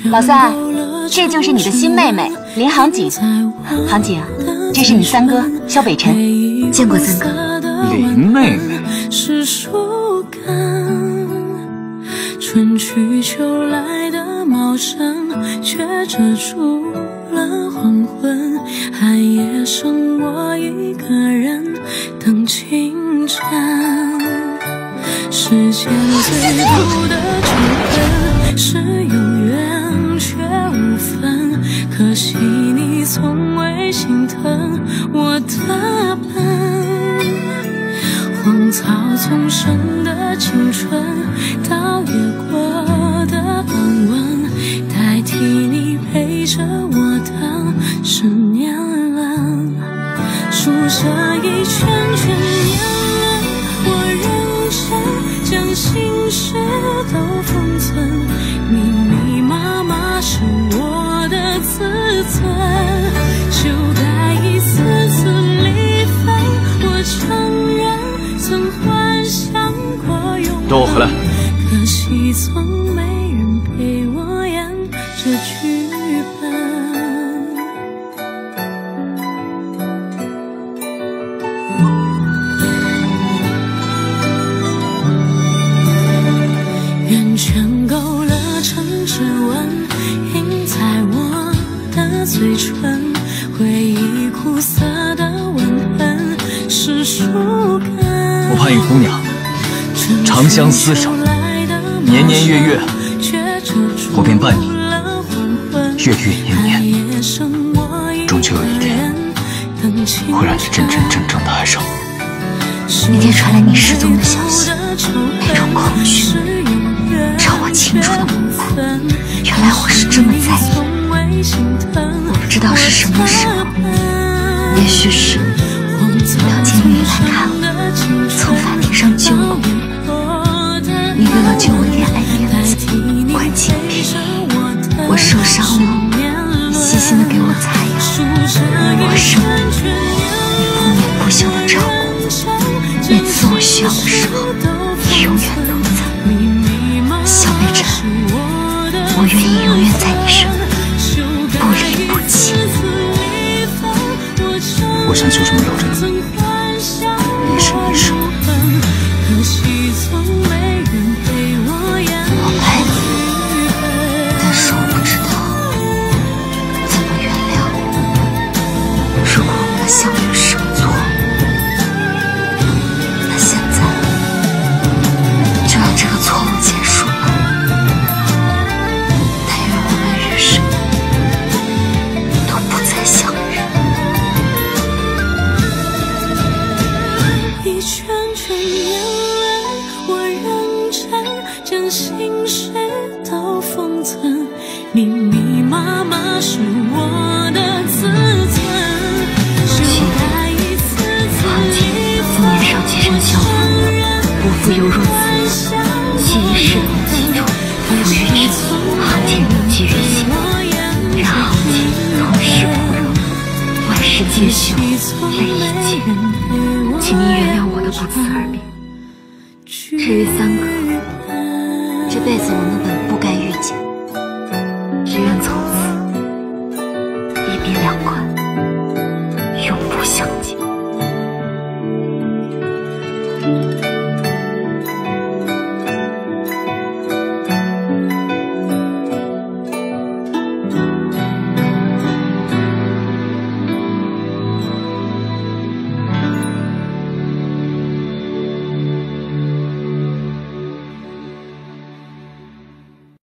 老三，这就是你的新妹妹林杭锦。杭锦啊，这是你三哥萧北辰，见过三哥。 林妹妹。 春去秋来的茂盛，却遮住了黄昏。寒夜剩我一个人等清晨。世间最后的仇恨是永远却无分，可惜你从未心疼我的笨。荒草丛生的青春，倒也过的安稳，代替你陪着我的是年轮。数着一圈圈年轮，我认真将心事都封存，密密麻麻是我的自尊，就待一次次离分，我承认曾幻想过永远， 都回来。 可惜从没人陪我演这剧本。圆圈勾勒成指纹，印在我的嘴唇，回忆苦涩的吻痕是树根。 我盼与姑娘长相厮守，年年月月，我便伴你月月年年，终究有一天会让你真真正正的爱上我。 那天传来你失踪的消息，那种恐惧让我清楚的明白，原来我是这么在意。我不知道是什么时候，也许是你到监狱里来看我，从法庭上救我，你为了救我恋爱面子关禁闭，我受伤了，你细心的给我擦药，我生病，你不眠不休的照顾，每次我需要的时候，你永远都在。小北辰，我愿意永远在你身边，不离不弃。 我想就这么留着你，一生一世。 我爱你，但是我不知道怎么原谅你。如果我的相遇是个错，那现在就让这个错误结束吧。但愿我们余生都不再相遇。 一圈圈年轮，我认真将心事都封存，密密麻麻是我的自尊，就待一次次离分， 年少即生消防，不负犹如此，其一世人记住，不予之航天铭记于心，让航天同时不容，万事皆休，泪已尽。请您原谅我的不辞而别。至于三哥，这辈子我们本不